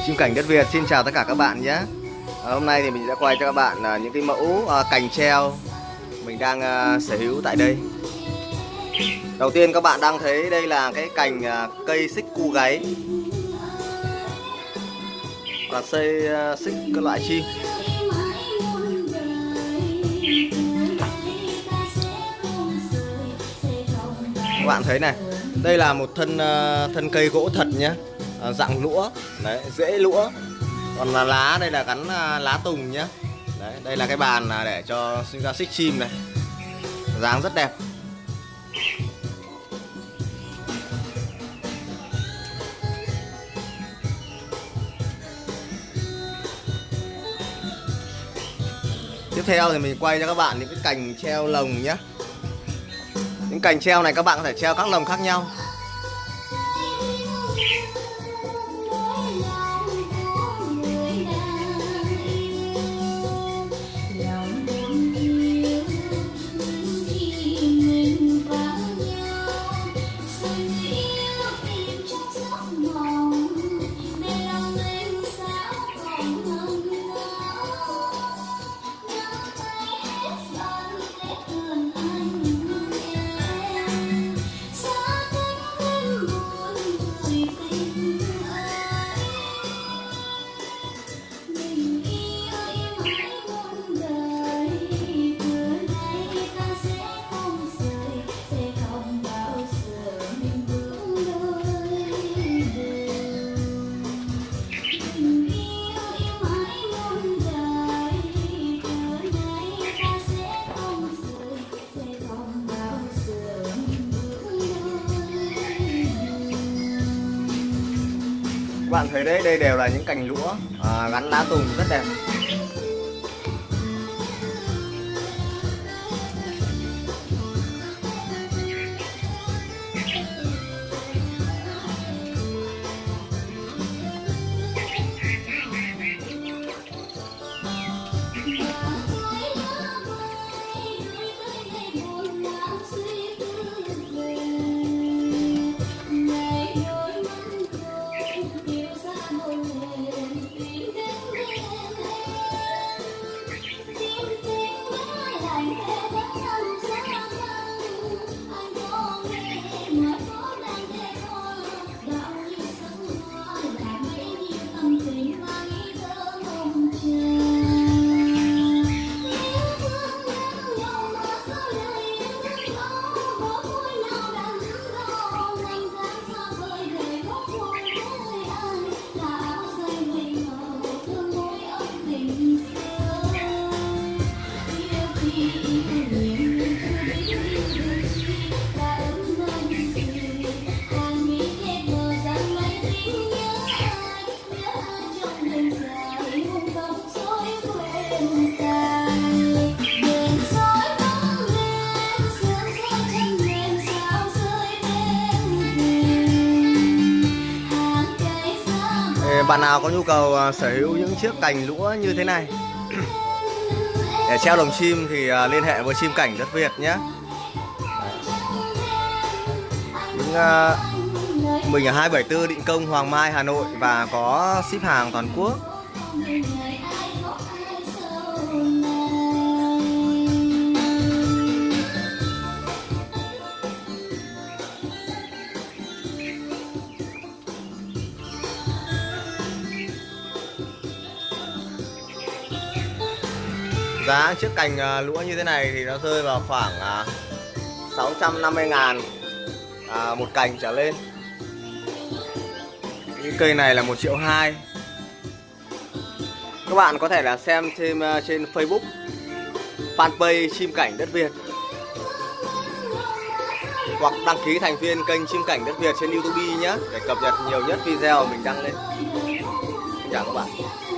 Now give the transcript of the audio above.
Chim cảnh đất Việt xin chào tất cả các bạn nhé. Hôm nay thì mình sẽ quay cho các bạn những cái mẫu cành treo mình đang sở hữu tại đây. Đầu tiên các bạn đang thấy đây là cái cành cây xích cu gáy, là xây xích các loại chim. Các bạn thấy này, đây là một thân cây gỗ thật nhé, dạng lũa, đấy, rễ lũa. Còn là lá đây là gắn lá tùng nhé. Đấy, đây là cái bàn để cho sinh ra xích chim này, dáng rất đẹp. Tiếp theo thì mình quay cho các bạn những cái cành treo lồng nhé. Những cành treo này các bạn có thể treo các lồng khác nhau. Các bạn thấy đấy, đây đều là những cành lũa gắn lá tùng rất đẹp. Bạn nào có nhu cầu sở hữu những chiếc cành lũa như thế này để treo lồng chim thì liên hệ với Chim Cảnh Đất Việt nhé. Mình ở 274 Định Công, Hoàng Mai, Hà Nội và có ship hàng toàn quốc. Giá chiếc cành lũa như thế này thì nó rơi vào khoảng 650.000 một cành trở lên. Cái cây này là 1,2 triệu. Các bạn có thể là xem thêm trên Facebook fanpage Chim Cảnh Đất Việt, hoặc đăng ký thành viên kênh Chim Cảnh Đất Việt trên YouTube nhé, để cập nhật nhiều nhất video mình đăng lên. Xin chào các bạn.